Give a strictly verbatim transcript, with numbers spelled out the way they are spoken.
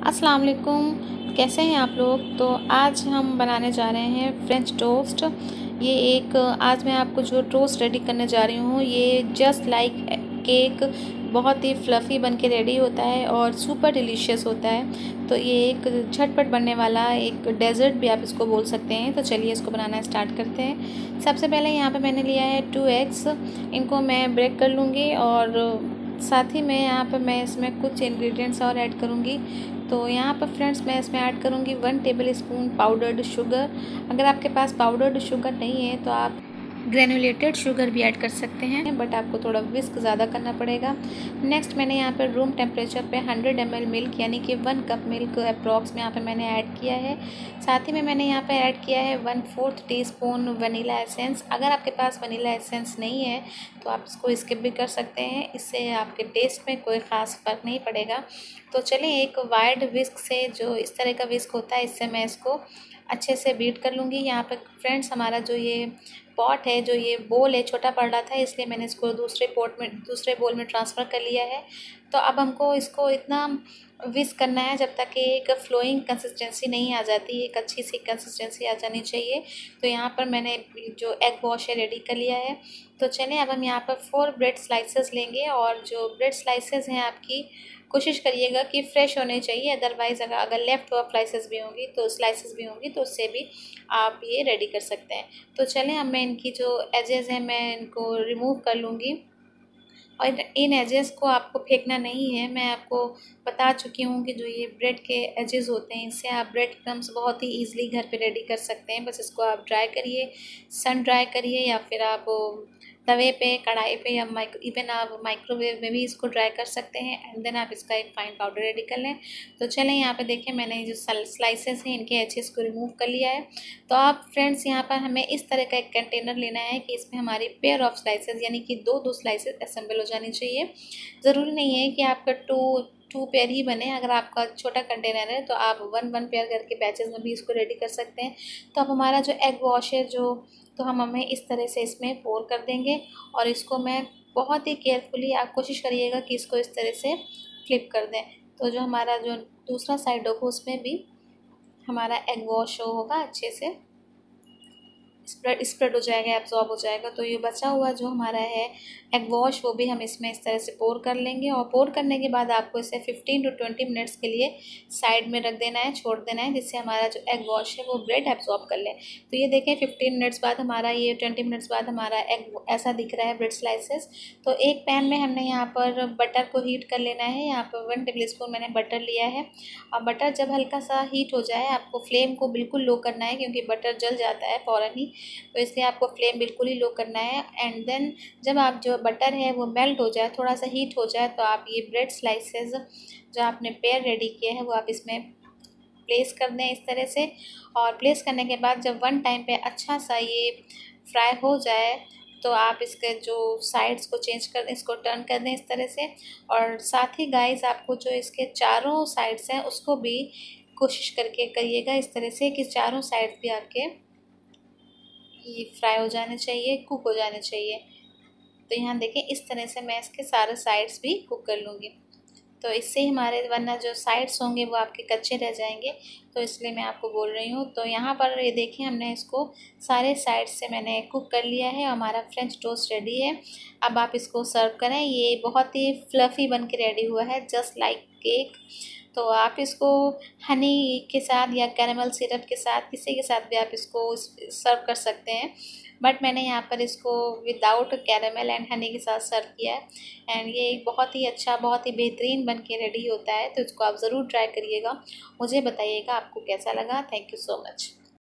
अस्सलाम वालेकुम, कैसे हैं आप लोग। तो आज हम बनाने जा रहे हैं फ्रेंच टोस्ट। ये एक आज मैं आपको जो टोस्ट रेडी करने जा रही हूँ ये जस्ट लाइक केक बहुत ही फ्लफ़ी बन के रेडी होता है और सुपर डिलीशियस होता है। तो ये एक झटपट बनने वाला एक डेज़र्ट भी आप इसको बोल सकते हैं। तो चलिए इसको बनाना स्टार्ट करते हैं। सबसे पहले यहाँ पे मैंने लिया है टू एग्स, इनको मैं ब्रेक कर लूँगी और साथ ही में यहाँ पर मैं इसमें कुछ इंग्रेडिएंट्स और ऐड करूँगी। तो यहाँ पर फ्रेंड्स मैं इसमें ऐड करूँगी one tablespoon powdered sugar. अगर आपके पास पाउडर्ड शुगर नहीं है तो आप ग्रेनुलेटेड शुगर भी ऐड कर सकते हैं, बट आपको थोड़ा विस्क ज़्यादा करना पड़ेगा। नेक्स्ट मैंने यहाँ पर रूम टेम्परेचर पे हंड्रेड एम एल मिल्क यानी कि वन कप मिल्क अप्रॉक्स में यहाँ पे मैंने ऐड किया है। साथ ही में मैंने यहाँ पे ऐड किया है one fourth teaspoon vanilla essence. अगर आपके पास वनीला एसेंस नहीं है तो आप इसको स्किप भी कर सकते हैं, इससे आपके टेस्ट में कोई ख़ास फ़र्क नहीं पड़ेगा। तो चलिए एक वाइड विस्क से, जो इस तरह का विस्क होता है, इससे मैं इसको अच्छे से बीट कर लूँगी। यहाँ पर फ्रेंड्स हमारा जो ये पॉट है, जो ये बोल है, छोटा पड़ रहा था इसलिए मैंने इसको दूसरे पॉट में दूसरे बोल में ट्रांसफ़र कर लिया है। तो अब हमको इसको इतना विस्क करना है जब तक कि एक फ्लोइंग कंसिस्टेंसी नहीं आ जाती, एक अच्छी सी कंसिस्टेंसी आ जानी चाहिए। तो यहाँ पर मैंने जो एग वॉश है रेडी कर लिया है। तो चलिए अब हम यहाँ पर फोर ब्रेड स्लाइसेस लेंगे और जो ब्रेड स्लाइसेस हैं आपकी कोशिश करिएगा कि फ़्रेश होने चाहिए, अदरवाइज़ अगर अगर लेफ़्ट ओवर स्लाइसेस भी होंगी तो स्लाइसेस भी होंगी तो उससे भी आप ये रेडी कर सकते हैं। तो चलें अब मैं इनकी जो एजेस हैं मैं इनको रिमूव कर लूँगी और इन एजेस को आपको फेंकना नहीं है। मैं आपको बता चुकी हूँ कि जो ये ब्रेड के एजेस होते हैं इससे आप ब्रेड क्रम्स बहुत ही ईजिली घर पे रेडी कर सकते हैं। बस इसको आप ड्राई करिए, सन ड्राई करिए या फिर आप तवे पे, कढ़ाई पे या माइक्रो इवन आप माइक्रोवेव में भी इसको ड्राई कर सकते हैं एंड देन आप इसका एक फ़ाइन पाउडर रेडी कर लें। तो चलें यहाँ पे देखें मैंने जो स्लाइसेस हैं इनके एजेस को रिमूव कर लिया है। तो आप फ्रेंड्स यहाँ पर हमें इस तरह का एक कंटेनर लेना है कि इसमें हमारी पेयर ऑफ स्लाइसेस यानी कि दो दो स्लाइसेस असेंबल हो जानी चाहिए। ज़रूरी नहीं है कि आपका टू टू पेयर ही बने, अगर आपका छोटा कंटेनर है तो आप वन वन पेयर करके बैचेस में भी इसको रेडी कर सकते हैं। तो अब हमारा जो एग वॉश है जो तो हम हमें इस तरह से इसमें पोर कर देंगे और इसको मैं बहुत ही केयरफुली, आप कोशिश करिएगा कि इसको इस तरह से फ्लिप कर दें। तो जो हमारा जो दूसरा साइड होगा उसमें भी हमारा एग वॉश होगा, अच्छे से स्प्रेड स्प्रेड हो जाएगा, एब्जॉर्ब हो जाएगा। तो ये बचा हुआ जो हमारा है एग वॉश वो भी हम इसमें इस तरह से पोर कर लेंगे और पोर करने के बाद आपको इसे फिफ्टीन टू ट्वेंटी मिनट्स के लिए साइड में रख देना है, छोड़ देना है, जिससे हमारा जो एग वॉश है वो ब्रेड एब्जॉर्ब कर ले। तो ये देखें फिफ्टीन मिनट्स बाद हमारा ये ट्वेंटी मिनट्स बाद हमारा एग ऐसा दिख रहा है ब्रेड स्लाइसेस। तो एक पैन में हमने यहाँ पर बटर को हीट कर लेना है। यहाँ पर वन टेबल स्पून मैंने बटर लिया है और बटर जब हल्का सा हीट हो जाए आपको फ्लेम को बिल्कुल लो करना है क्योंकि बटर जल जाता है फ़ौरन ही, तो इसलिए आपको फ्लेम बिल्कुल ही लो करना है। एंड देन जब आप जो बटर है वो मेल्ट हो जाए, थोड़ा सा हीट हो जाए, तो आप ये ब्रेड स्लाइसेस जो आपने पेयर रेडी किए हैं वो आप इसमें प्लेस कर दें इस तरह से। और प्लेस करने के बाद जब वन टाइम पे अच्छा सा ये फ्राई हो जाए तो आप इसके जो साइड्स को चेंज कर दें, इसको टर्न कर दें इस तरह से। और साथ ही गाइस आपको जो इसके चारों साइड्स हैं उसको भी कोशिश करके करिएगा इस तरह से कि चारों साइड्स भी आपके ये फ्राई हो जाने चाहिए, कुक हो जाने चाहिए। तो यहाँ देखें इस तरह से मैं इसके सारे साइड्स भी कुक कर लूँगी। तो इससे ही हमारे वरना जो साइड्स होंगे वो आपके कच्चे रह जाएंगे, तो इसलिए मैं आपको बोल रही हूँ। तो यहाँ पर ये देखें हमने इसको सारे साइड्स से मैंने कुक कर लिया है और हमारा फ्रेंच टोस्ट रेडी है। अब आप इसको सर्व करें। ये बहुत ही फ्लफ़ी बन के रेडी हुआ है जस्ट लाइक केक। तो आप इसको हनी के साथ या कैरेमल सिरप के साथ किसी के साथ भी आप इसको सर्व कर सकते हैं, बट मैंने यहाँ पर इसको विदाउट कैरेमल एंड हनी के साथ सर्व किया है। एंड ये एक बहुत ही अच्छा, बहुत ही बेहतरीन बन के रेडी होता है। तो इसको आप ज़रूर ट्राई करिएगा, मुझे बताइएगा आपको कैसा लगा। Thank you so much.